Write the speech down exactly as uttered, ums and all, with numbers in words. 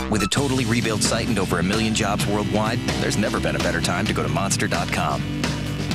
With a totally rebuilt site and over a million jobs worldwide, there's never been a better time to go to monster dot com.